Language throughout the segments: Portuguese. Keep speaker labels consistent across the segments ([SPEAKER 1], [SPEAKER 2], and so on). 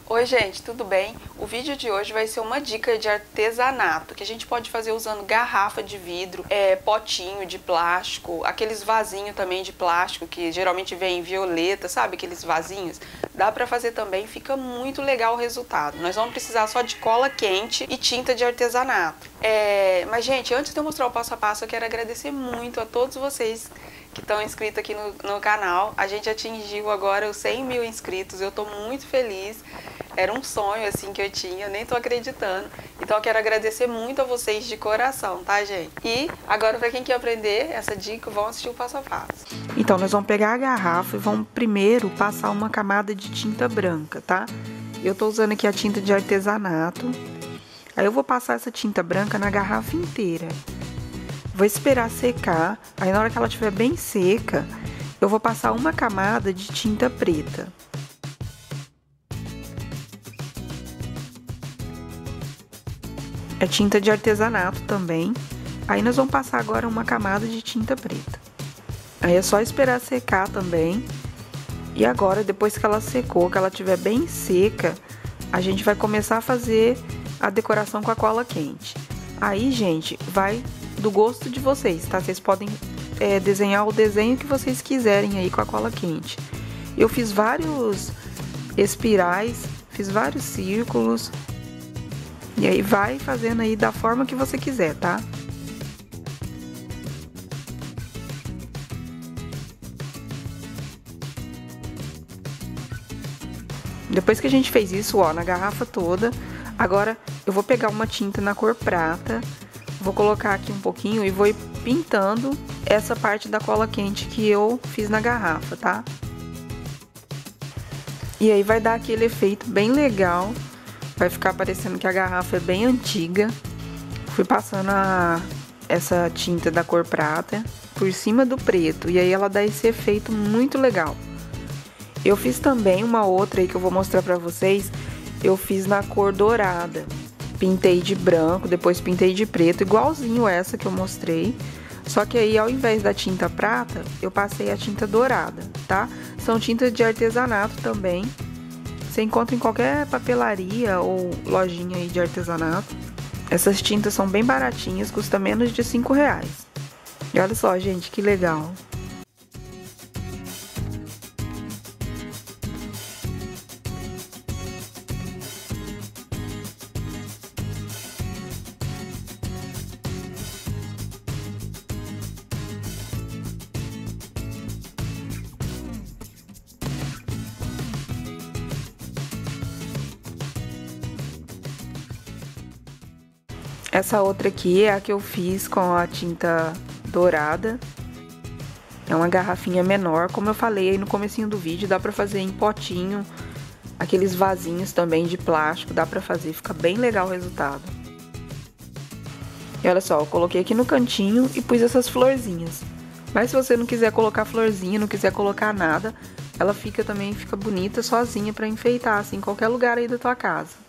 [SPEAKER 1] Oi gente, tudo bem? O vídeo de hoje vai ser uma dica de artesanato que a gente pode fazer usando garrafa de vidro, potinho de plástico, aqueles vasinhos também de plástico que geralmente vem em violeta, sabe? Aqueles vasinhos. Dá pra fazer também, fica muito legal o resultado. Nós vamos precisar só de cola quente e tinta de artesanato. Mas gente, antes de eu mostrar o passo a passo, eu quero agradecer muito a todos vocês que estão inscritos aqui no canal. A gente atingiu agora os 100 mil inscritos, eu tô muito feliz. Era um sonho assim que eu tinha, eu nem tô acreditando. Então eu quero agradecer muito a vocês de coração, tá, gente? E agora, para quem quer aprender essa dica, vão assistir o passo a passo. Então nós vamos pegar a garrafa e vamos primeiro passar uma camada de tinta branca, tá? Eu tô usando aqui a tinta de artesanato. Aí eu vou passar essa tinta branca na garrafa inteira. Vou esperar secar, aí na hora que ela estiver bem seca, eu vou passar uma camada de tinta preta. É tinta de artesanato também. Aí nós vamos passar agora uma camada de tinta preta. Aí é só esperar secar também. E agora, depois que ela secou, que ela estiver bem seca, a gente vai começar a fazer a decoração com a cola quente. Aí, gente, vai do gosto de vocês, tá? Vocês podem desenhar o desenho que vocês quiserem aí com a cola quente. Eu fiz vários espirais, fiz vários círculos. E aí vai fazendo aí da forma que você quiser, tá? Depois que a gente fez isso, ó, na garrafa toda, agora eu vou pegar uma tinta na cor prata, vou colocar aqui um pouquinho e vou ir pintando essa parte da cola quente que eu fiz na garrafa, tá? E aí vai dar aquele efeito bem legal. Vai ficar parecendo que a garrafa é bem antiga. Fui passando essa tinta da cor prata por cima do preto. E aí ela dá esse efeito muito legal. Eu fiz também uma outra aí que eu vou mostrar pra vocês. Eu fiz na cor dourada. Pintei de branco, depois pintei de preto, igualzinho essa que eu mostrei. Só que aí, ao invés da tinta prata, eu passei a tinta dourada, tá? São tintas de artesanato também. Você encontra em qualquer papelaria ou lojinha aí de artesanato. Essas tintas são bem baratinhas, custa menos de R$5. E olha só, gente, que legal. Essa outra aqui é a que eu fiz com a tinta dourada. É uma garrafinha menor, como eu falei aí no comecinho do vídeo, dá pra fazer em potinho, aqueles vasinhos também de plástico, dá pra fazer, fica bem legal o resultado. E olha só, eu coloquei aqui no cantinho e pus essas florzinhas. Mas se você não quiser colocar florzinha, não quiser colocar nada, ela também fica bonita sozinha pra enfeitar, assim, em qualquer lugar aí da tua casa.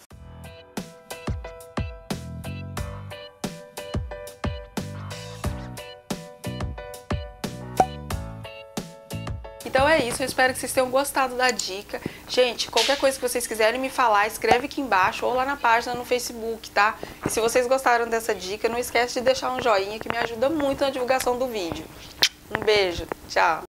[SPEAKER 1] Então é isso, eu espero que vocês tenham gostado da dica. Gente, qualquer coisa que vocês quiserem me falar, escreve aqui embaixo ou lá na página no Facebook, tá? E se vocês gostaram dessa dica, não esquece de deixar um joinha que me ajuda muito na divulgação do vídeo. Um beijo, tchau!